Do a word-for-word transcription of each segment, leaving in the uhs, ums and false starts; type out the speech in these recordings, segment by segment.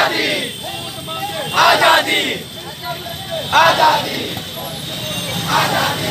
आजादी आजादी आजादी आजादी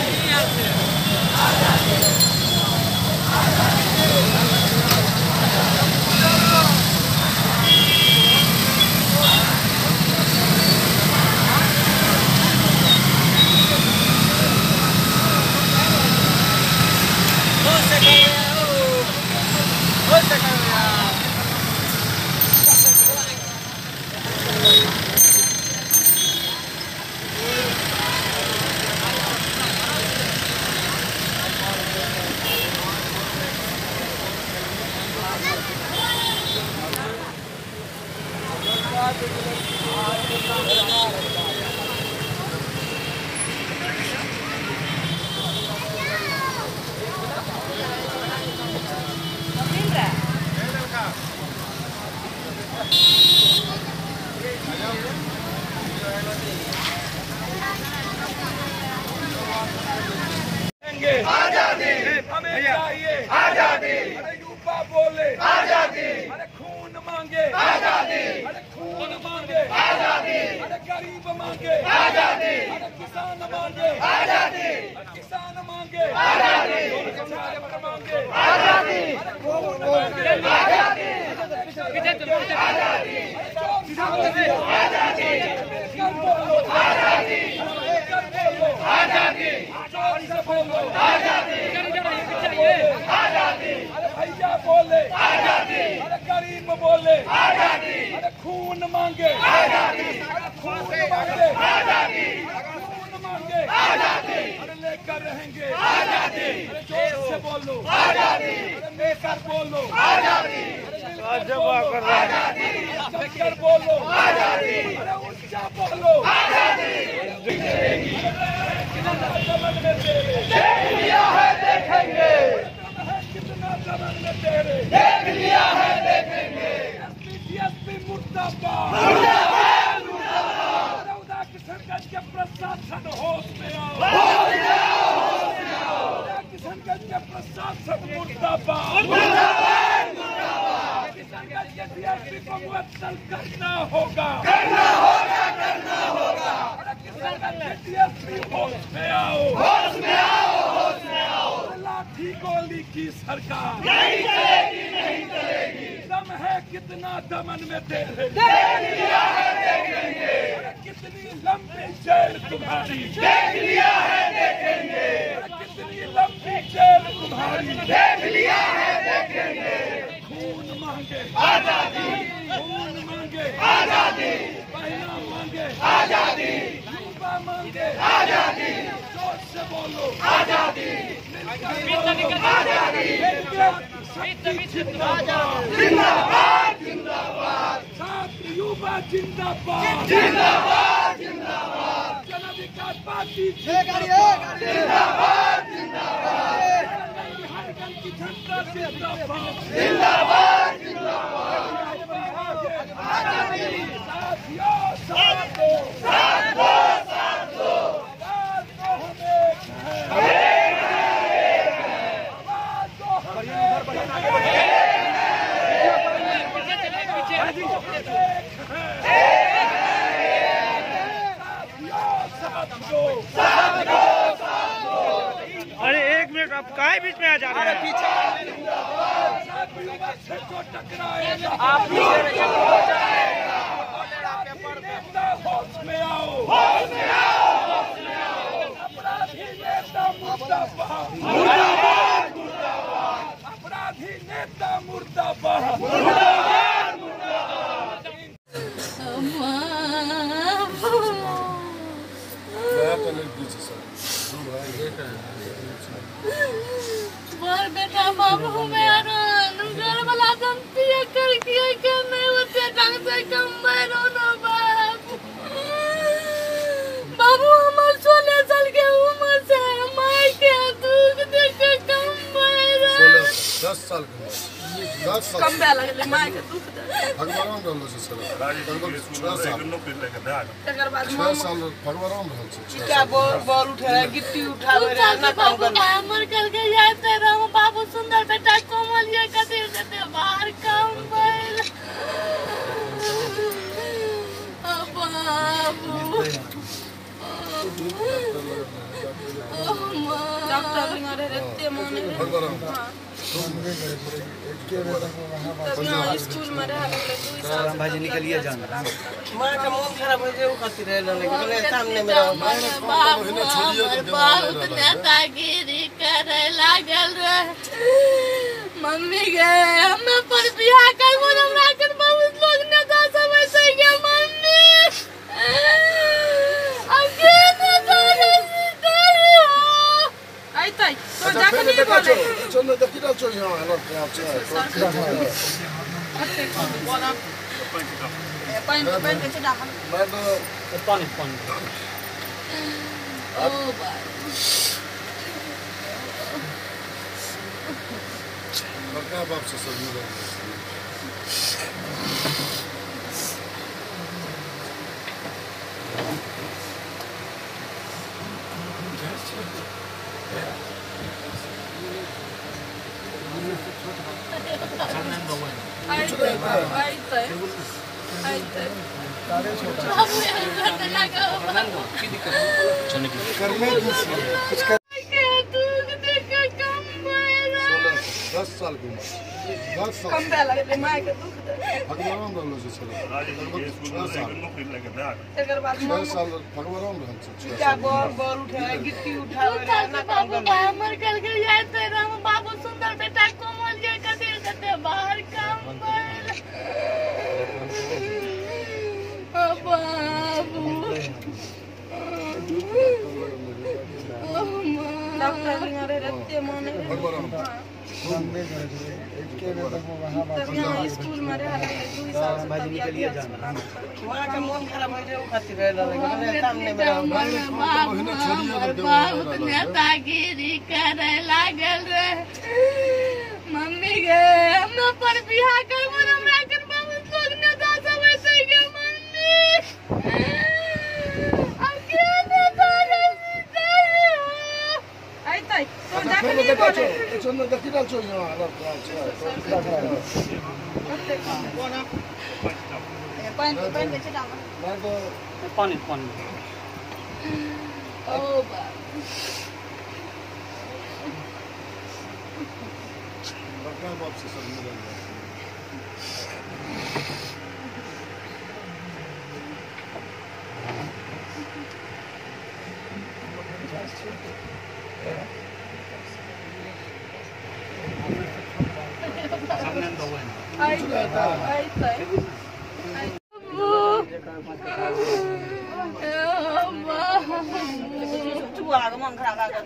आजादी हमें चाहिए आजादी। अरे यूपा बोले आजादी। अरे खून मांगे आजादी। अरे खून मांगे आजादी। अरे गरीब मांगे आजादी। अरे किसान मांगे आजादी। किसान मांगे आजादी। मांगे आजादी। अरे खून मांगे आजादी। आजादी आजादी आजादी आजादी आजादी। अरे भैया बोले आजादी। अरे गरीब बोले आजादी। अरे खून मांगे आजादी। अरे खून मांगे आजादी। खून मांगे आजादी। अरे लेकर रहेंगे आजादी। अरे जोर से बोलो आजादी। अरे लेकर बोलो आजादी। आजादी लेकर बोलो आजादी। अरे ऊंचा बोलो आजादी। देख लिया है देखेंगे। कितना दमन में तेरे देख लिया है देखेंगे। एसपी मुर्दाबाद मुर्दाबाद मुर्दाबाद। रौदा किशनगंज के प्रशासन होश में आओ होश में आओ होश में आओ। किशनगंज के प्रशासन मुर्दाबाद मुर्दाबाद मुर्दाबाद। किशनगंज के डीएसपी को मुअत्तल करना होगा करना होगा करना होगा। डीएसपी होश में आओ होश में आओ होश में आओ। लाठी गोली की सरकार नहीं चलेगी नहीं चलेगी। दम है कितना दमन में तेरे देख लिया है देखेंगे। कितनी लंबी जेल तुम्हारी देख लिया है देखेंगे। कितनी लंबी जेल तुम्हारी देख लिया है देखेंगे। खून मांगे आजादी। खून मांगे आजादी। पहना मांगे आजादी। मांगे आजादी। जोर से बोलो आजादी। आजादी जिंदाबाद जिंदाबाद। छात्र युवा जिंदाबाद जिंदाबाद जिंदाबाद। जन अधिकार पार्टी जिंदाबाद जिंदाबाद जिंदाबाद। झारखंड की जनता जिंदाबाद जिंदाबाद जिंदाबाद। साथियों साथ दो साथ दो साथ दो। आवाज तो हम एक है आवाज तो हम एक है। साथ दो साथ दो साथ दो। अरे एक मिनट आप काहे बीच में आ जा रहे हैं? पीछे को टकराए आप होश में आओ होश में आओ होश में आओ। अपराधी नेता मुर्दाबाद मुर्दाबाद मुर्दाबाद। अपराधी नेता मुर्दाबाद मुर्दाबाद मुर्दाबाद। बार बेटा बाबू मेरा घर वाला कम पिया कर किया कर नहीं होते ढंग से कम बैरो ना बाप। बाबू हमार सोलह साल के उम्र से माई के दुख देख के कम बैरो दस साल के दस साल कम बे लगले माई के दुख दे भगवान रहल छै सर लगभग छह साल तकर बाद छह साल भगवान रहल छै। क्या बोर बोर उठे गिट्टी उठावे रे ना काम करना हमर कल के जाते रहो बाबू सुंदर बेटा कोमल ये कथि देते बाहर काम बैल। बाबू डॉक्टर भी मारे रहते माने स्कूल में रहा लगले भाजी निकलिए जाना मां का मन खराब हो जाए खातिर रह लगे सामने में रहो बाबू नेतागिरी करे लागल रे मम्मी गए हमें पर बियाह करबो हमरा कर बहुत लोग नेता सब ऐसे के मम्मी अगे नेता सीतारी हो आई तई तो जाके नहीं बोले चल तो किधर चल यहाँ है ना आप चल बोला पानी पानी के चढ़ा मैं तो पानी पानी ओ भाई बड़का बाप से सब मिल आई तई आई तई आई तई बाबू यार लगा करने कुछ कर दस साल की उम्र दस साल कम दे लगे मां के दुख दे भगवान रहलो से छह साल एकर बाद छह साल भगवान रहल छै क्या बोर बोर उठे गिट्टी उठावे ना काम बाबू कर हमर कल के याद ते राम बाबू सुंदर बेटा कोमल के कते कते बाहर काम कर ओ बाबू डॉक्टर भी मारे रहते माने भगवान स्कूल में रहा लगले भाजी निकलिए जाना मां का मन खराब हो जाए खातिर रह लगे सामने में रहो बहुत नेतागिरी करे लागल रे मम्मी गए हम पर बियाह करबो हमरा कर बहुत लोग नेता सब ऐसे के मम्मी अगे नेता सीतारी हो आई तई तो जाके नहीं बोले चल तो किधर चल यहाँ है ना बोला पानी पानी के चढ़ा मैं तो पानी पानी ओ बाबू बड़का बाप से सब मिल आई आई तई तू आगे मन खराब आ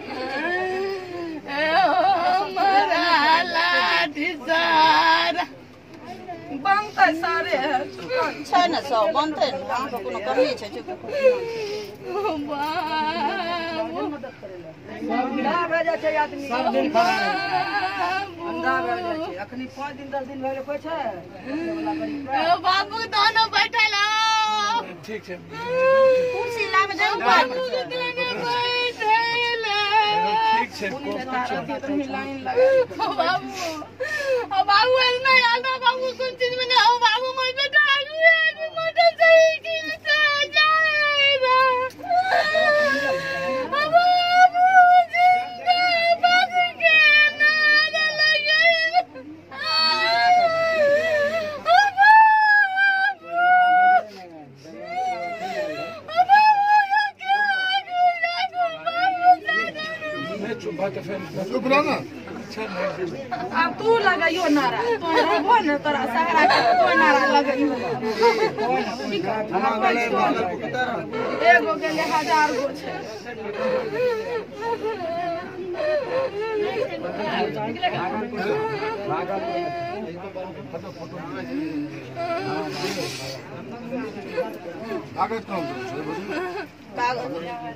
बनते सारे छै न सब बनते अहाँ के कोनो कमी छै अंधा भए जाइ छै आदमी सब दिन अंधा भए जाइ छै अखनी पाँच दिन दस दिन भए कोइ छै बाबू दोनों बैठल हो ठीक है कुर्सी ला में जाऊ बाबू के दोनों बैठल ठीक है लाइन लगा बाबू ओ बाबू ऐसा याद है बाबू कुछ चीज में ना हो बाबू मैं बेटा आलू है मोटरसाइकिल से जाएगा बाबू जिंदाबाद के नारा लगाएगा चुप रहो ना अब तू लगाइयो नारा तो रहबो न तोरा सहारा के तो नारा लगाइयो एगो के ले हजार गो छै कागज कौन छै कागज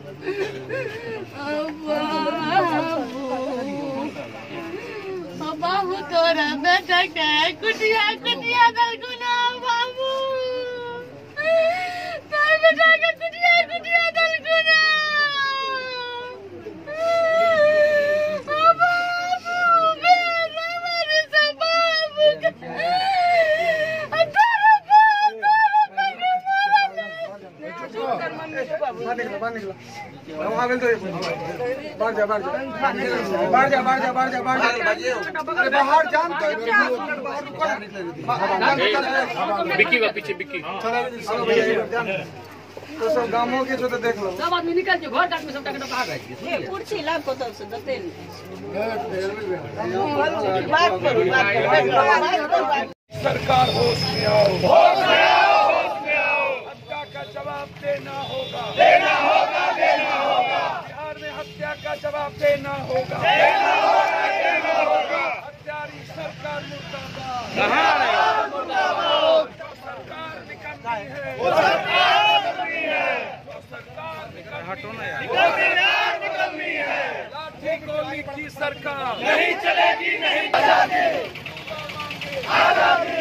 बाबू तोरा बेटा के कुटिया कुटिया दल गुना बाबू तोरा बेटा के कुटिया कुटिया दल गुना बाबू मेरा हमारे से बाबू तोरा बाहर निकलो बाहर निकलो हम आगे तो बाहर जा बाहर जा बाहर जा बाहर जा बाहर जा बाहर जा बाहर जान तो बिक्की का पीछे बिक्की चलो भैया तो सब गांवों के जो तो देख लो सब आदमी निकल के घर काट में सब टका कहाँ गए कुर्सी लाभ को तो से दते बात करो बात करो सरकार होश में आओ होश में आओ होश में आओ हत्या का जवाब देना होगा देना होगा देना होगा बिहार में हत्या का जवाब देना होगा देना होगा देना होगा हत्यारी सरकार मुर्दाबाद कहां मुर्दाबाद सरकार निकलनी है वो सरकार निकलनी है वो सरकार निकलनी हटो ना यार निकलनी है लाठी गोली की सरकार नहीं चलेगी नहीं आजादी आजादी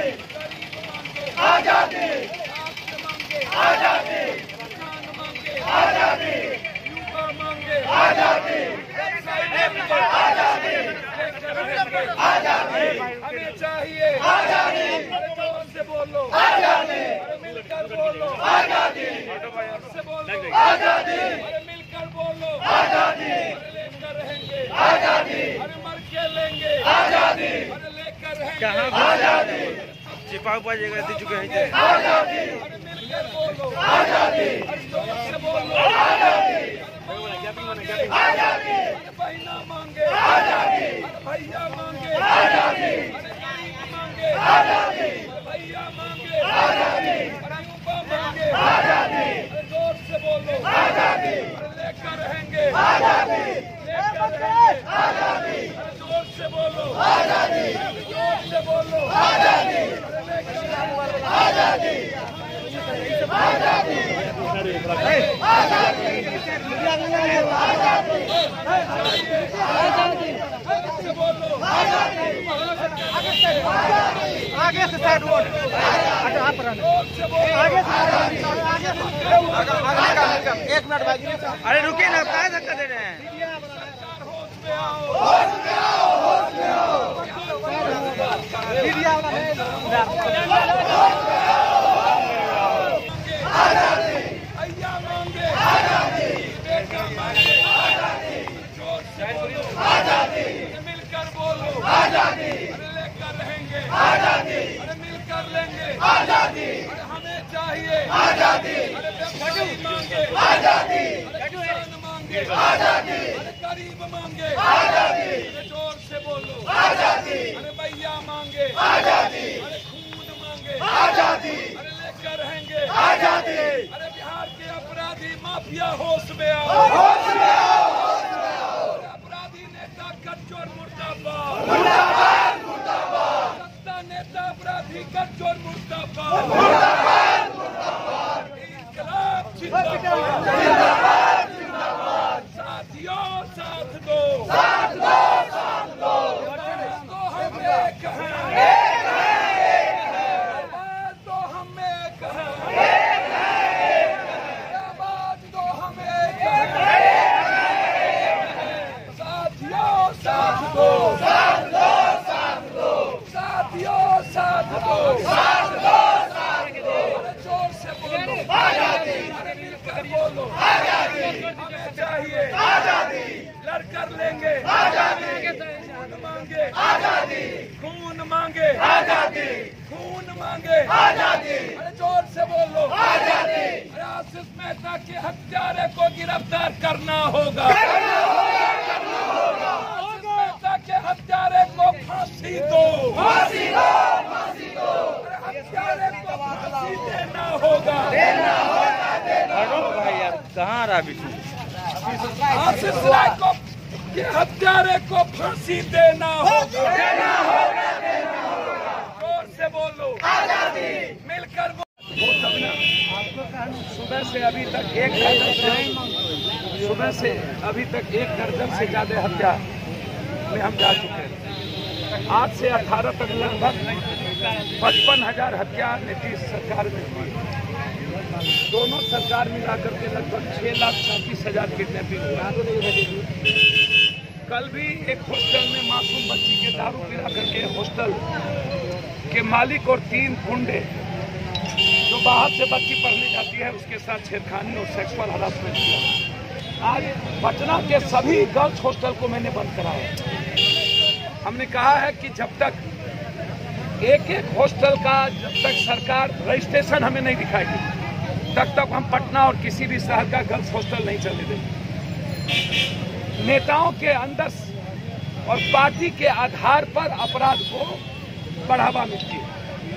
आजादी आजादी आजादी युवा मांगे आजादी आजादी हमें चाहिए आजादी जोर से बोलो आजादी मिलकर बोलो आजादी से बोलो आजादी मिलकर बोलो आजादी लेकर रहेंगे आजादी अरे मर के लेंगे आजादी लेकर रहेंगे आजादी चिपा हुआ जगह दे चुके हैं आजादी अरे मिलकर बोलो आजादी अरे जोर से बोलो आजादी आजादी अरे बहना मांगे आजादी अरे भैया मांगे आजादी अरे गरीब मांगे आजादी अरे भैया मांगे आजादी अरे युवा मांगे आजादी अरे जोर से बोलो आजादी अरे लेकर रहेंगे आजादी लेकर रहेंगे आजादी अरे जोर से बोलो आजादी अरे जोर से बोलो आजादी अरे लेकर रहेंगे आजादी आजादी आगे से साइड रोड अच्छा आप आगे से एक मिनट भाई अरे रुकिए ना क्या धक्का दे रहे हैं मीडिया आजादी भैया मांगे आजादी बेटा मांगे आजादी जोर से बोलो आजादी मिलकर बोलो आजादी अरे लेकर रहेंगे आजादी अरे मिलकर लेंगे आजादी अरे हमें चाहिए आजादी अरे व्यापारी मांगे आजादी अरे किसान मांगे आजादी अरे गरीब मांगे आजादी अरे जोर से बोलो आजादी अरे भैया मांगे आजादी अरे खून मांगे आजादी अरे लेकर रहेंगे आजादी अरे बिहार के अपराधी माफिया होश में आओ होश में आओ होश में आओ अपराधी नेता कच्चोर मुर्दाबाद मुर्दाबाद मुर्दाबाद सत्ता नेता अपराधी कच्चोर मुर्दाबाद मुर्दाबाद मुर्दाबाद इंकलाब जिंदाबाद जिंदाबाद जिंदाबाद साथियों साथ दो साथ दो साथ दो तो हम एक हैं एक हैं आवाज तो हम एक हैं साथ दो साथ दो साथ दो साथियों साथ दो साथ दो साथ दो अरे जोर से बोलो आजादी अरे मिलकर बोलो आजादी हमें चाहिए आजादी लड़कर लेंगे आजादी खून मांगे आजादी खून मांगे आजादी खून मांगे आजादी अरे जोर से बोलो आजादी अरे आशीष मेहता के हत्यारे को गिरफ्तार करना होगा करना होगा करना होगा के हत्यारे को फांसी दो फांसी दो फांसी दो हत्यारे को फांसी देना होगा देना होगा देना होगा भाई यार कहाँ रहा बिट्टू आशीष राय को के हत्यारे को फांसी देना होगा देना होगा देना होगा जोर से बोलो आजादी मिलकर सुबह से अभी तक एक दर्जन सुबह से अभी तक एक दर्जन से ज्यादा हत्या में हम जा चुके हैं। आज से अठारह तक लगभग पचपन हजार हत्या नीतीश सरकार में हुई। दोनों सरकार मिलाकर के लगभग छह लाख छब्बीस हजार किडनैपिंग हुआ। कल भी एक हॉस्टल में मासूम बच्ची के दारू पिला करके हॉस्टल के मालिक और तीन गुंडे जो बाहर से बच्ची पढ़ने जाती है उसके साथ छेड़खानी और सेक्सुअल हरासमेंट किया। आज पटना के सभी गर्ल्स हॉस्टल को मैंने बंद कराया। हमने कहा है कि जब तक एक एक हॉस्टल का जब तक सरकार रजिस्ट्रेशन हमें नहीं दिखाएगी तब तक हम पटना और किसी भी शहर का गर्ल्स हॉस्टल नहीं चलने देंगे। नेताओं के अंदर और पार्टी के आधार पर अपराध को बढ़ावा मिलती है।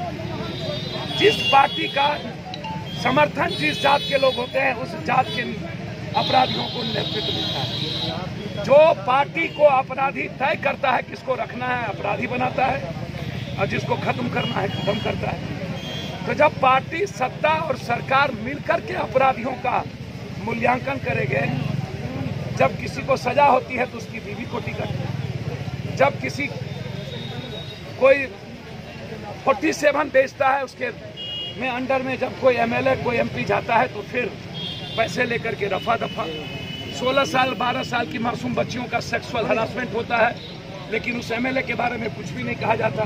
जिस पार्टी का समर्थन जिस जात के लोग होते हैं उस जात के अपराधियों को नेतृत्व मिलता है। जो पार्टी को अपराधी तय करता है किसको रखना है अपराधी बनाता है और जिसको खत्म करना है खत्म करता है। तो जब पार्टी सत्ता और सरकार मिलकर के अपराधियों का मूल्यांकन करेंगे, जब किसी को सजा होती है तो उसकी बीवी को टिकट, जब किसी कोई सैंतालीस बेचता है उसके में अंडर में जब कोई एमएलए कोई एमपी जाता है तो फिर पैसे लेकर के रफा दफा। सोलह साल बारह साल की मासूम बच्चियों का सेक्सुअल हरासमेंट होता है लेकिन उस एमएलए के बारे में कुछ भी नहीं कहा जाता।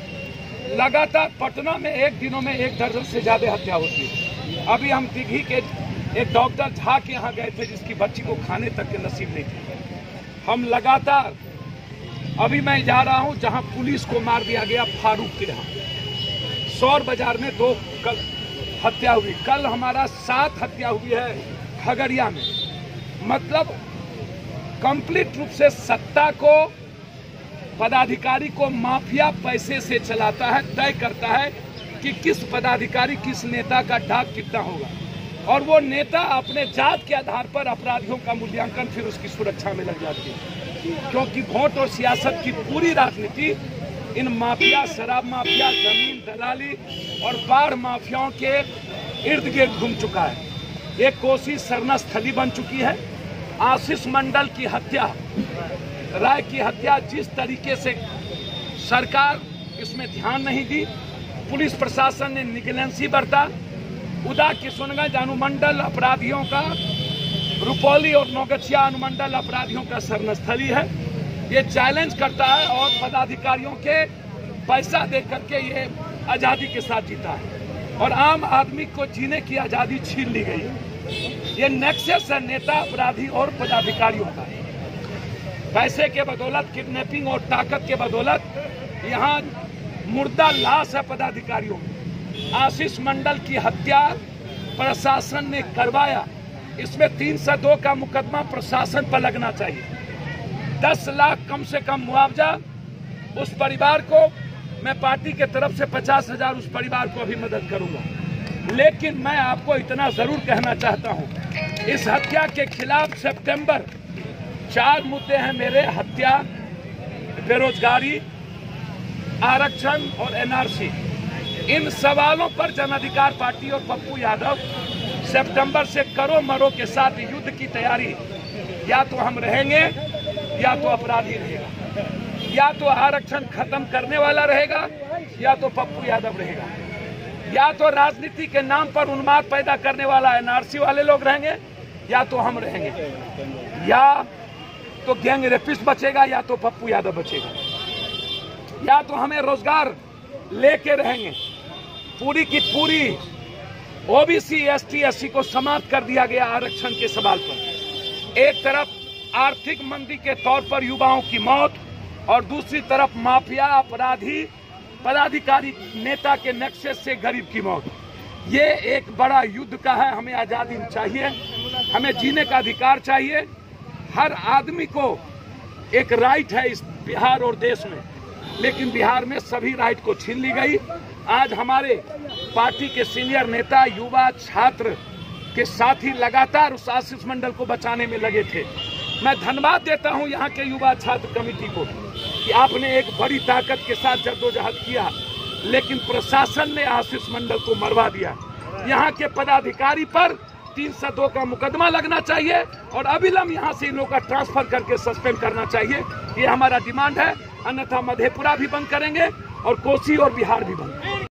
लगातार पटना में एक दिनों में एक दर्जन से ज्यादा हत्या होती है। अभी हम दिघी के एक डॉक्टर झा के यहाँ गए थे जिसकी बच्ची को खाने तक के नसीब नहीं थी। हम लगातार अभी मैं जा रहा हूँ जहाँ पुलिस को मार दिया गया फारूक के यहाँ सौर बाजार में दो कल हत्या हुई। कल हमारा सात हत्या हुई है खगड़िया में। मतलब कंप्लीट रूप से सत्ता को पदाधिकारी को माफिया पैसे से चलाता है, तय करता है कि किस पदाधिकारी किस नेता का डाक कितना होगा और वो नेता अपने जात के आधार पर अपराधियों का मूल्यांकन फिर उसकी सुरक्षा में लग जाती है। क्योंकि वोट और सियासत की पूरी राजनीति इन माफिया शराब माफिया जमीन दलाली और बाढ़ माफियाओं के इर्द गिर्द घूम चुका है। एक कोसी सरना स्थली बन चुकी है। आशीष मंडल की हत्या, राय की हत्या, जिस तरीके से सरकार इसमें ध्यान नहीं दी, पुलिस प्रशासन ने निगलेंसी बरता। उदा किशनगंज अनुमंडल अपराधियों का, रुपौली और नौगछिया अनुमंडल अपराधियों का शरणस्थली है। ये चैलेंज करता है और पदाधिकारियों के पैसा दे करके ये आजादी के साथ जीता है और आम आदमी को जीने की आजादी छीन ली गई है। ये नेक्सस है नेता अपराधी और पदाधिकारियों का। पैसे के बदौलत, किडनैपिंग और ताकत के बदौलत यहाँ मुर्दा लाश है पदाधिकारियों में। आशीष मंडल की हत्या प्रशासन ने करवाया, इसमें तीन सौ दो का मुकदमा प्रशासन पर लगना चाहिए। दस लाख कम से कम मुआवजा उस परिवार को, मैं पार्टी के तरफ से पचास हजार उस परिवार को अभी मदद करूंगा। लेकिन मैं आपको इतना जरूर कहना चाहता हूं, इस हत्या के खिलाफ सितंबर चार मुद्दे हैं मेरे: हत्या, बेरोजगारी, आरक्षण और एनआरसी। इन सवालों पर जन अधिकार पार्टी और पप्पू यादव सितंबर से करो मरो के साथ युद्ध की तैयारी। या तो हम रहेंगे या तो अपराधी रहेगा, या तो आरक्षण खत्म करने वाला रहेगा या तो पप्पू यादव रहेगा, या तो राजनीति के नाम पर उन्माद पैदा करने वाला एनआरसी वाले लोग रहेंगे या तो हम रहेंगे, या तो गैंग रेपिस्ट बचेगा या तो पप्पू यादव बचेगा, या तो हमें रोजगार लेके रहेंगे। पूरी की पूरी ओबीसी एसटी एससी को समाप्त कर दिया गया आरक्षण के सवाल पर। एक तरफ आर्थिक मंदी के तौर पर युवाओं की मौत और दूसरी तरफ माफिया अपराधी पदाधिकारी नेता के नक्शे से गरीब की मौत। ये एक बड़ा युद्ध का है। हमें आजादी चाहिए, हमें जीने का अधिकार चाहिए। हर आदमी को एक राइट है इस बिहार और देश में, लेकिन बिहार में सभी राइट को छीन ली गई। आज हमारे पार्टी के सीनियर नेता, युवा, छात्र के साथी लगातार उस आशीष मंडल को बचाने में लगे थे। मैं धन्यवाद देता हूं यहाँ के युवा छात्र कमेटी को कि आपने एक बड़ी ताकत के साथ जद्दोजहद किया, लेकिन प्रशासन ने आशीष मंडल को मरवा दिया। यहाँ के पदाधिकारी पर तीन सौ दो का मुकदमा लगना चाहिए और अविलंब यहाँ से इन लोगों का ट्रांसफर करके सस्पेंड करना चाहिए। ये हमारा डिमांड है, अन्यथा मधेपुरा भी बंद करेंगे और कोसी और बिहार भी बंद।